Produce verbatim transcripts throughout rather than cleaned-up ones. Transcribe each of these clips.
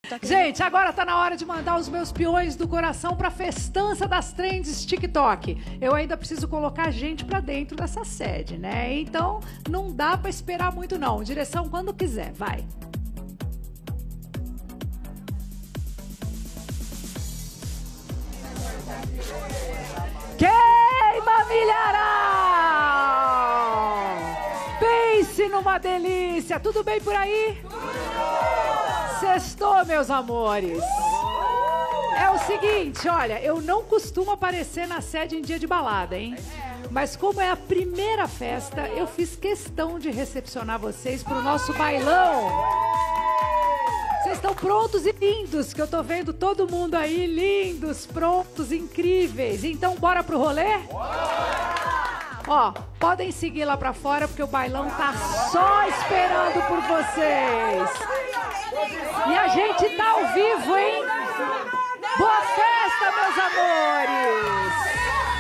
Gente, agora tá na hora de mandar os meus peões do coração pra festança das trends TikTok. Eu ainda preciso colocar gente pra dentro dessa sede, né? Então, não dá pra esperar muito não. Direção quando quiser, vai. Queima, milharal! Pense numa delícia. Tudo bem por aí? Sextou, meus amores. É o seguinte, olha, eu não costumo aparecer na sede em dia de balada, hein? Mas como é a primeira festa, eu fiz questão de recepcionar vocês pro nosso bailão. Vocês estão prontos e lindos, que eu tô vendo todo mundo aí, lindos, prontos, incríveis. Então, bora pro rolê? Ó, podem seguir lá pra fora, porque o bailão tá só esperando por vocês. E a gente tá ao vivo, hein? Boa festa, meus amores!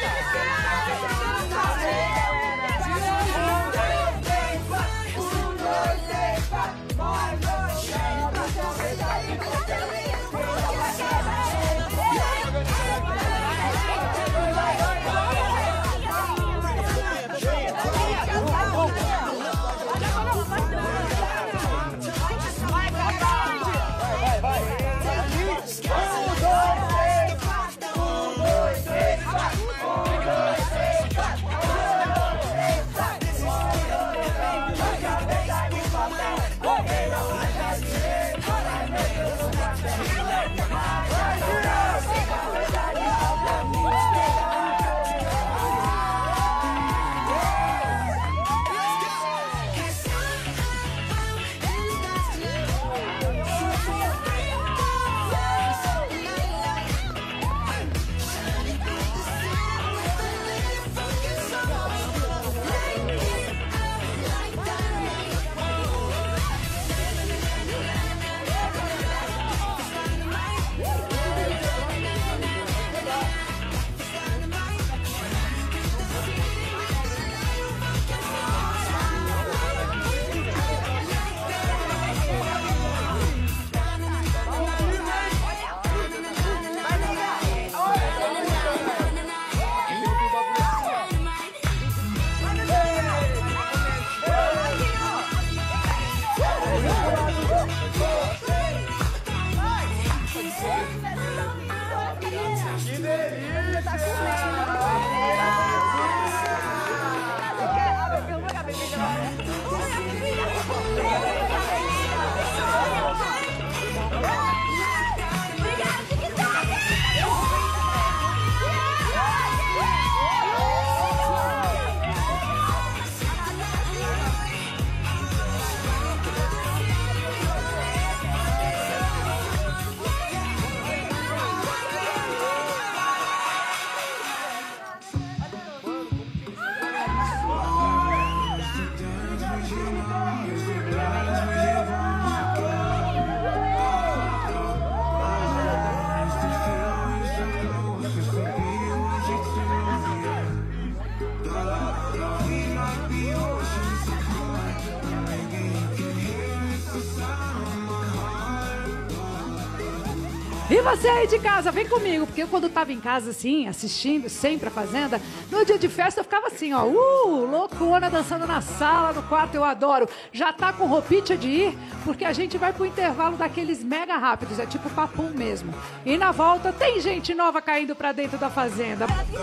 E você aí de casa, vem comigo, porque eu quando eu tava em casa assim, assistindo sempre a Fazenda, no dia de festa eu ficava assim, ó, uh, loucona, dançando na sala, no quarto, eu adoro. Já tá com roupinha de ir, porque a gente vai pro intervalo daqueles mega rápidos, é tipo papum mesmo. E na volta tem gente nova caindo pra dentro da Fazenda.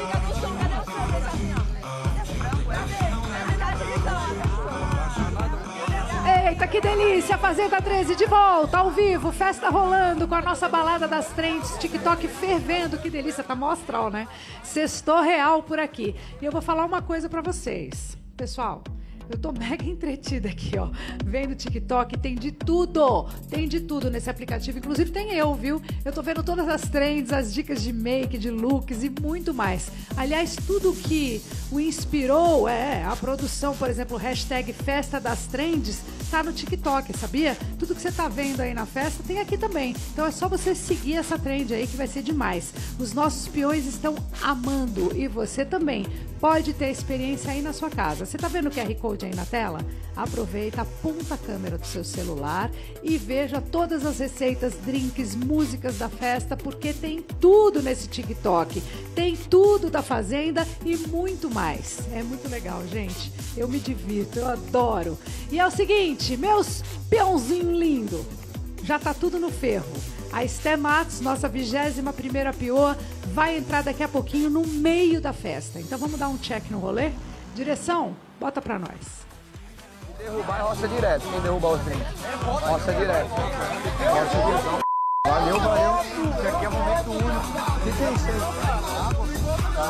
Eita, que delícia! Fazenda treze de volta, ao vivo, festa rolando com a nossa balada das trends, TikTok fervendo, que delícia, tá mó astral, né? Sextou real por aqui. E eu vou falar uma coisa pra vocês. Pessoal, eu tô mega entretida aqui, ó, vendo TikTok, tem de tudo, tem de tudo nesse aplicativo, inclusive tem eu, viu? Eu tô vendo todas as trends, as dicas de make, de looks e muito mais. Aliás, tudo que o inspirou, é, a produção, por exemplo, hashtag Festa das Trends, tá no TikTok, sabia? Tudo que você tá vendo aí na festa tem aqui também. Então é só você seguir essa trend aí que vai ser demais. Os nossos peões estão amando e você também. Pode ter a experiência aí na sua casa. Você tá vendo o Q R Code aí na tela? Aproveita, aponta a câmera do seu celular e veja todas as receitas, drinks, músicas da festa, porque tem tudo nesse TikTok. Tem tudo da Fazenda e muito mais. É muito legal, gente. Eu me divirto, eu adoro. E é o seguinte, meus peãozinho lindo, já tá tudo no ferro. A Esté Matos, nossa vigésima primeira peoa, vai entrar daqui a pouquinho no meio da festa. Então vamos dar um check no rolê? Direção, bota pra nós. Derrubar é roça direto. Quem derrubar os drinks? Roça direto. Roça direto. Valeu, valeu. Isso aqui é um momento único. O que é isso aí?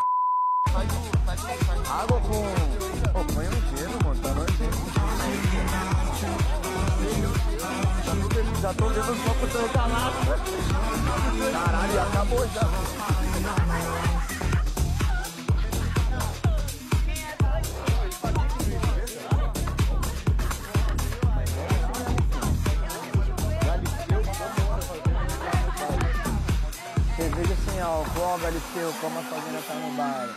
Água com... Pô, põe no gelo, mano. Tá nojento. Já tô vendo só pro teu calado. Caralho, acabou já. Cerveja sem álcool, Galisteu, como a Fazenda tá no bar.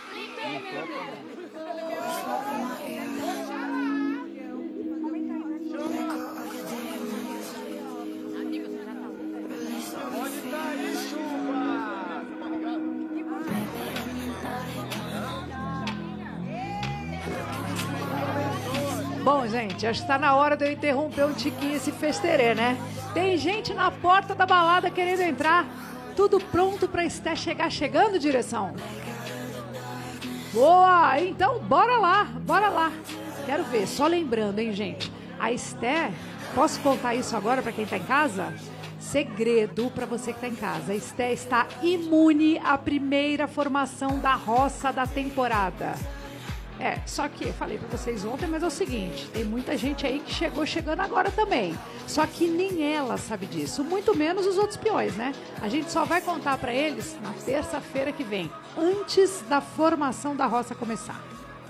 Bom, gente, acho que tá na hora de eu interromper um tiquinho esse festerê, né? Tem gente na porta da balada querendo entrar. Tudo pronto pra Esté chegar chegando, direção? Boa! Então, bora lá, bora lá. Quero ver, só lembrando, hein, gente? A Esté, posso contar isso agora pra quem tá em casa? Segredo pra você que tá em casa. A Esté está imune à primeira formação da roça da temporada. É, só que eu falei pra vocês ontem, mas é o seguinte, tem muita gente aí que chegou chegando agora também. Só que nem ela sabe disso, muito menos os outros peões, né? A gente só vai contar pra eles na terça-feira que vem, antes da formação da roça começar.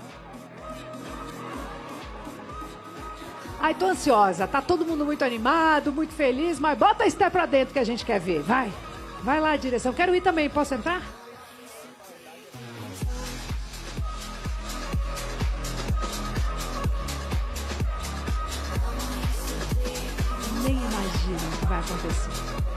Ai, tô ansiosa, tá todo mundo muito animado, muito feliz, mas bota a Esté pra dentro que a gente quer ver, vai. Vai lá, direção, quero ir também, posso entrar? Nem imagino o que vai acontecer.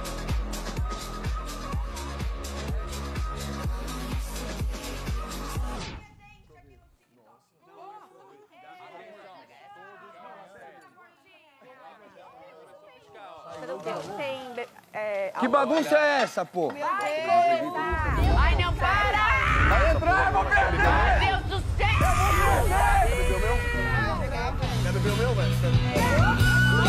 Tem, é, Que bagunça é essa, pô? Meu Deus! Ai, não, para! Vai entrar, vou perder! Meu Deus do céu! Quer beber o meu? Quer beber o meu, velho?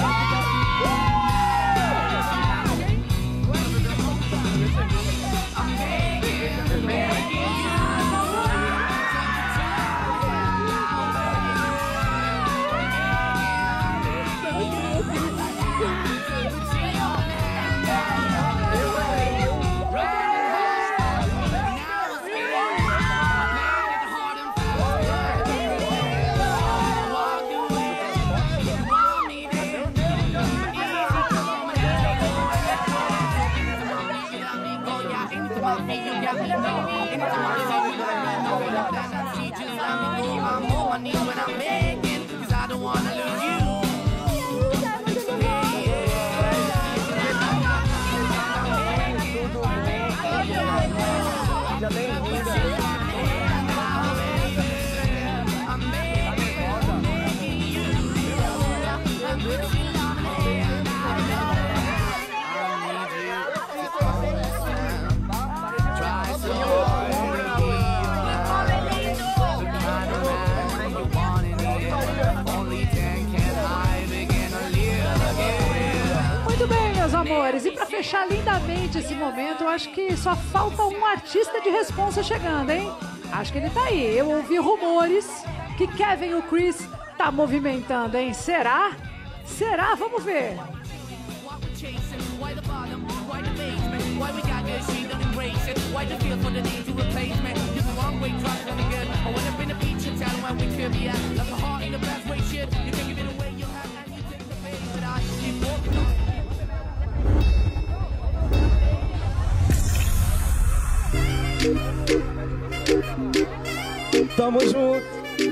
Amores, e para fechar lindamente esse momento, eu acho que só falta um artista de responsa chegando, hein? Acho que ele tá aí. Eu ouvi rumores que Kevin o Chris tá movimentando, hein? Será? Será? Vamos ver. tamo junto.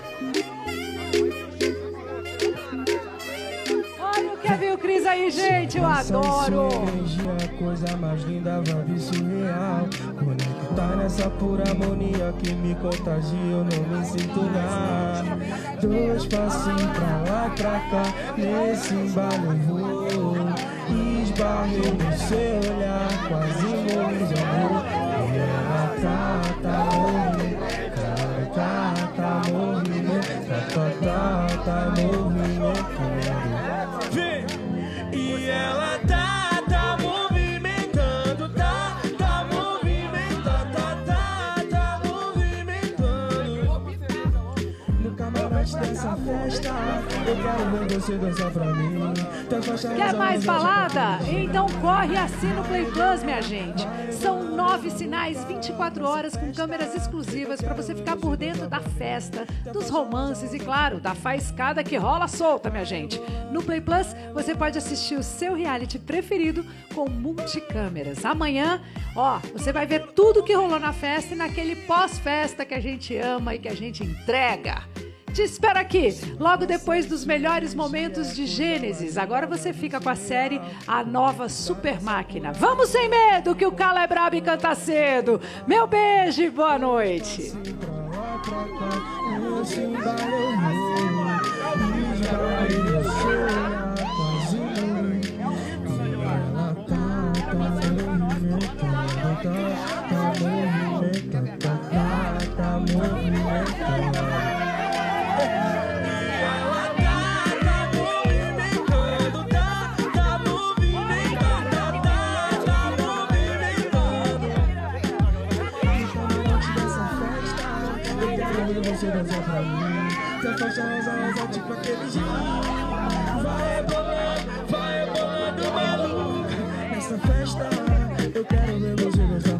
Olha o Kevin e o Cris aí, gente, eu adoro. Energia, coisa mais linda, vibe surreal. Conectar nessa pura harmonia que me contagia, eu não me sinto nada. Dois passinhos pra lá, pra cá, nesse embalo eu vou. Esbarrei no seu olhar, quase morri de amor. E ela tá, tá morrendo, cara, tá, tá morrendo, tá, tá, tá, tá movimentando. Vem! E ela tá, tá movimentando, tá, tá movimentando, tá, tá, tá movimentando. No camarote dessa festa, eu quero ver você dançar pra mim. Quer mais balada? Então corre e assina o Play Plus, minha gente. São nove sinais, vinte e quatro horas com câmeras exclusivas para você ficar por dentro da festa, dos romances e, claro, da faiscada que rola solta, minha gente. No Play Plus, você pode assistir o seu reality preferido com multicâmeras. Amanhã, ó, você vai ver tudo que rolou na festa e naquele pós-festa que a gente ama e que a gente entrega. Te espero aqui, logo depois dos melhores momentos de Gênesis. Agora você fica com a série A Nova Super Máquina. Vamos sem medo, que o calo é brabo e canta cedo. Meu beijo e boa noite. Você dança pra mim, essa faixa rosa, rosa, tipo aquele jeito. Vai rebolando, vai rebolando, maluco. Nessa festa, eu quero ver você dançar.